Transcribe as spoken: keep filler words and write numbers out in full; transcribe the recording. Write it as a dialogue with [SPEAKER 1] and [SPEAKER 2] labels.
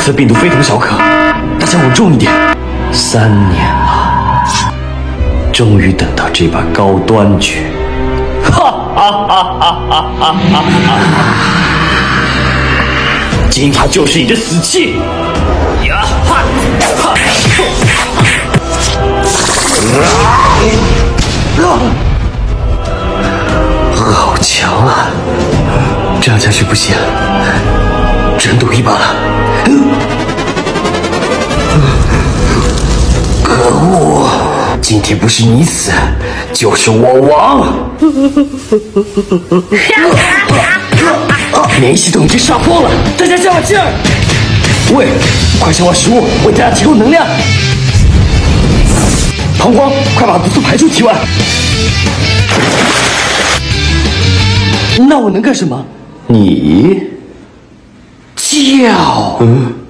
[SPEAKER 1] 此病毒非同小可，大家稳重一点。三年了，终于等到这把高端局。哈哈哈哈哈哈哈哈！金塔就是你的死期！呀哈哈！啊！好强啊！这样下去不行，真赌一把了。可恶！今天不是你死，就是我亡！免疫系统已经杀疯了，大家加把劲儿！喂，快消化食物，为大家提供能量。膀胱，快把毒素排出体外。那我能干什么？你叫。嗯。